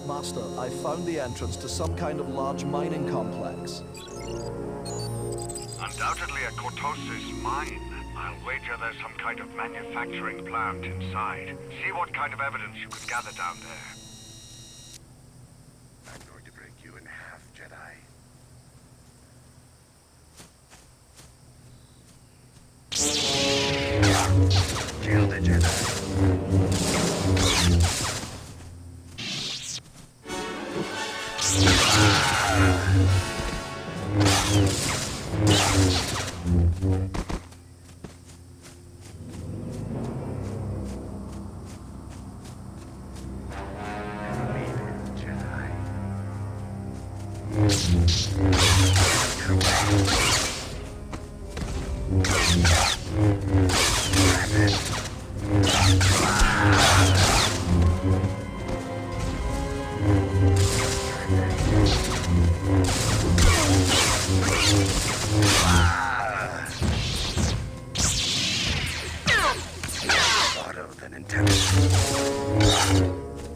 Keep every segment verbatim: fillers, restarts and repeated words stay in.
Master, I found the entrance to some kind of large mining complex. Undoubtedly a cortosis mine. I'll wager there's some kind of manufacturing plant inside. See what kind of evidence you can gather down there. I'm going to break you in half, Jedi. Kill the Jedi. Auto than intelligent.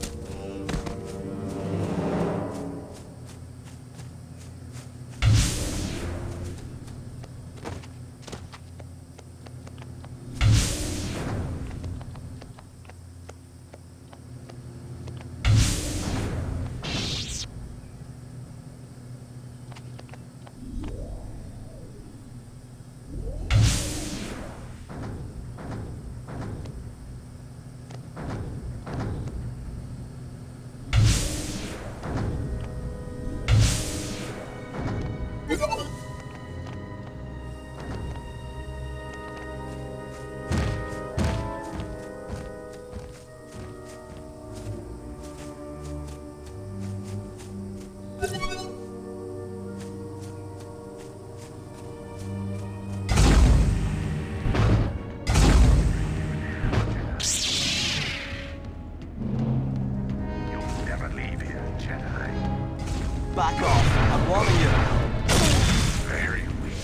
Back off. I'm warning you. Very weak.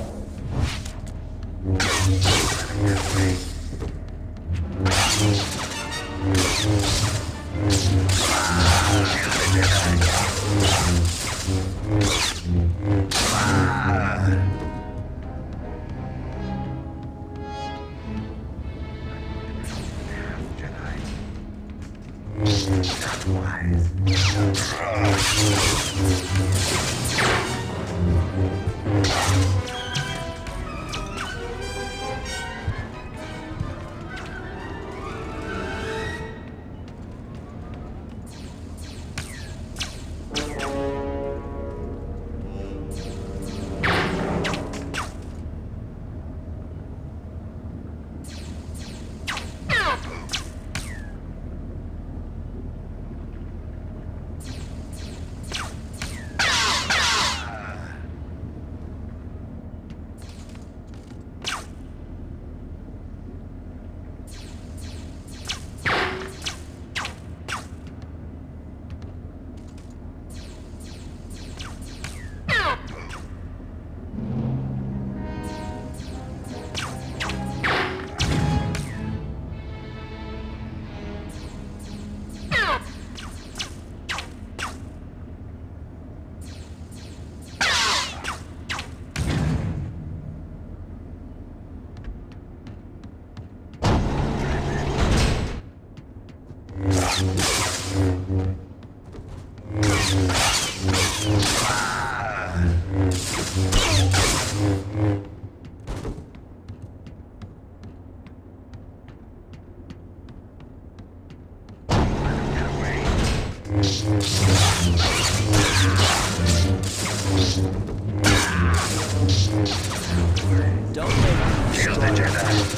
Let him get me. Don't make me Kill the Jedi.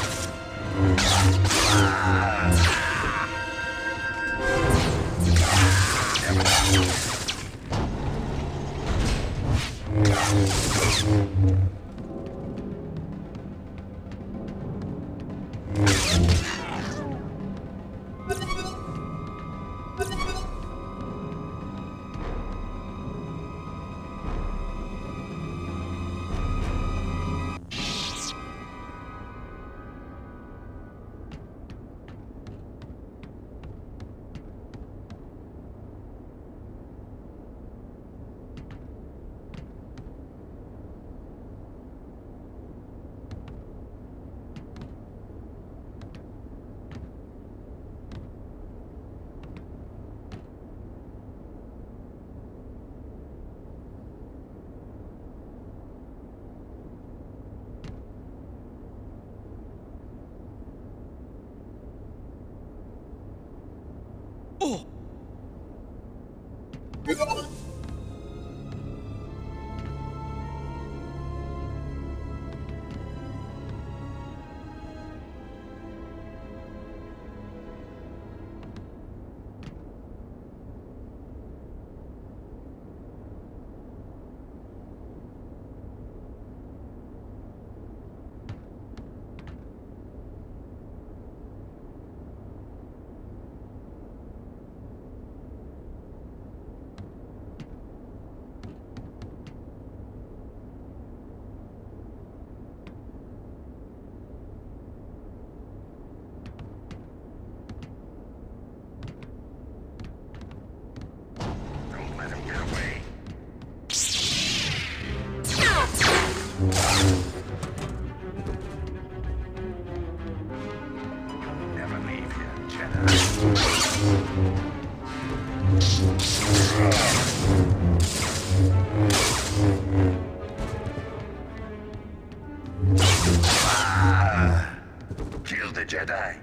Kill the Jedi.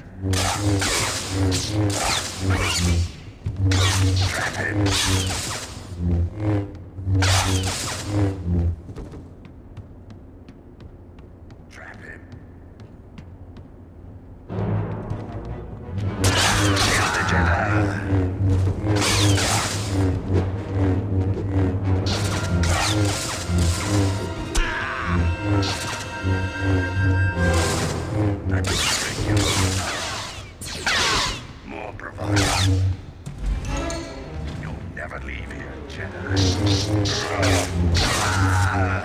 Trap him. Trap him. Kill the Jedi. I'm destroying you. More bravado. You'll never leave here, Jedi. Ah.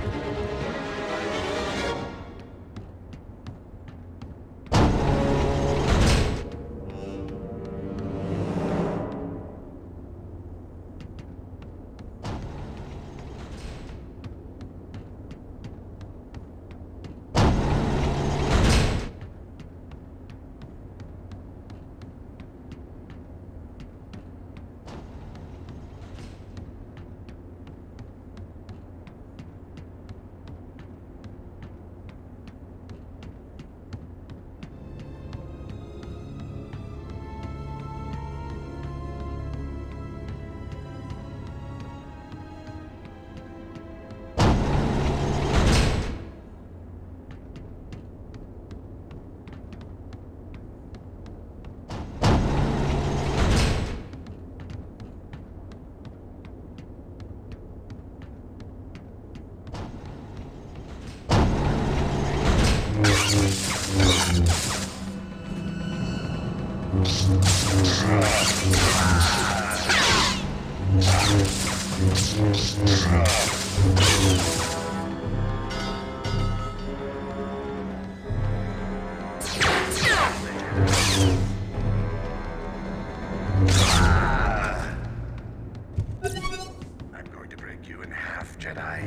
I'm going to break you in half, Jedi.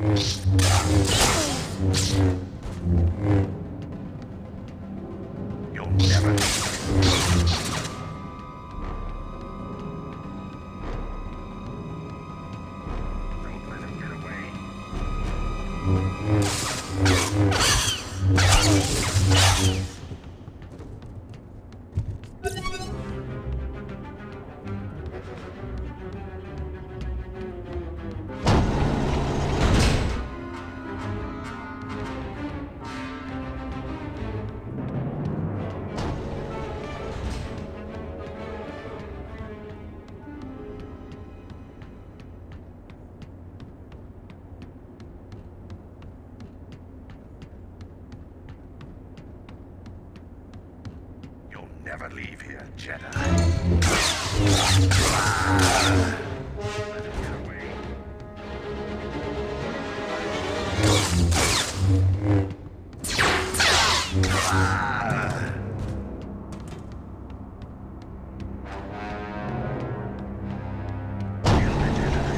You'll never. Don't let him get away. Never leave here, Jedi. Ah. Let him get away. Ah. Kill the Jedi.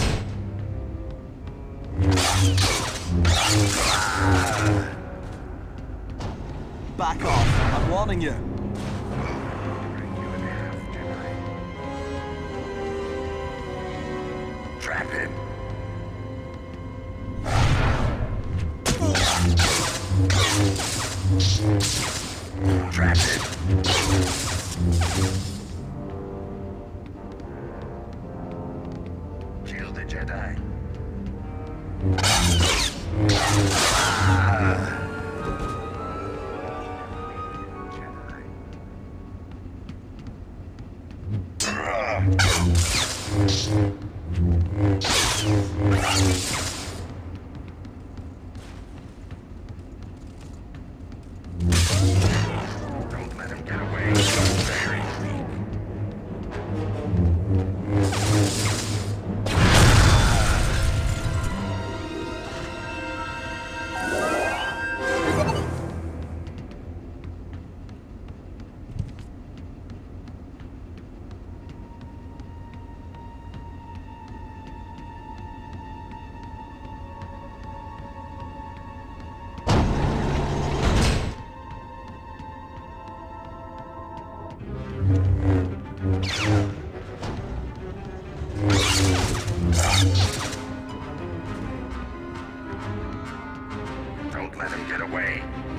Ah. Back off. I'm warning you. Trap him. Trap him. Jedi. Don't let him get away. He's very weak. Don't let him get away.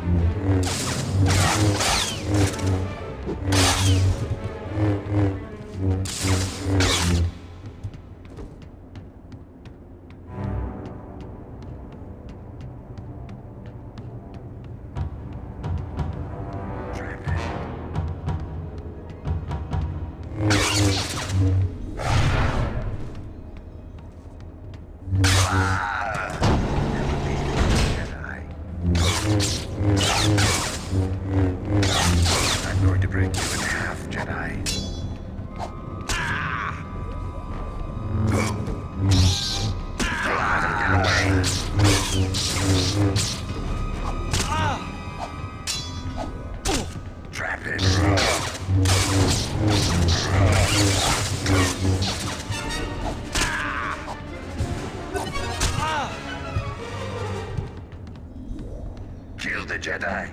I'm going to break you in half, Jedi. Trap it. Kill the Jedi.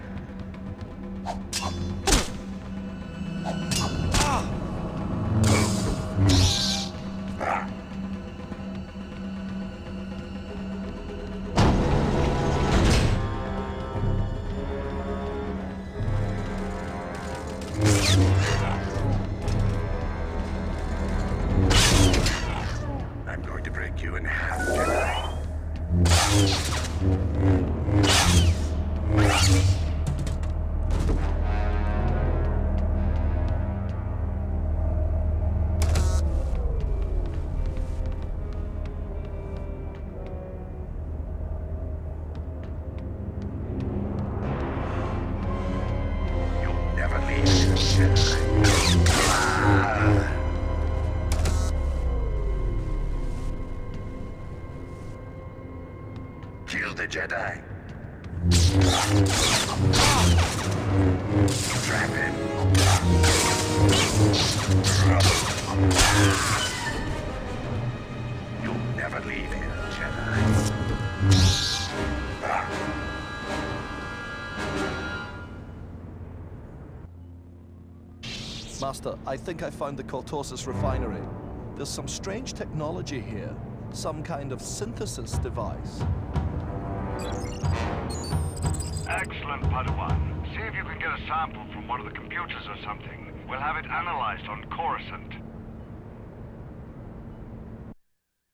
I'm going to break you in half, Jedi. You'll never leave here, Jedi. Ah. Kill the Jedi. Trap him. You'll never leave here, Jedi. Master, I think I found the Cortosis refinery. There's some strange technology here. Some kind of synthesis device. Excellent, Padawan. See if you can get a sample from one of the computers or something. We'll have it analyzed on Coruscant.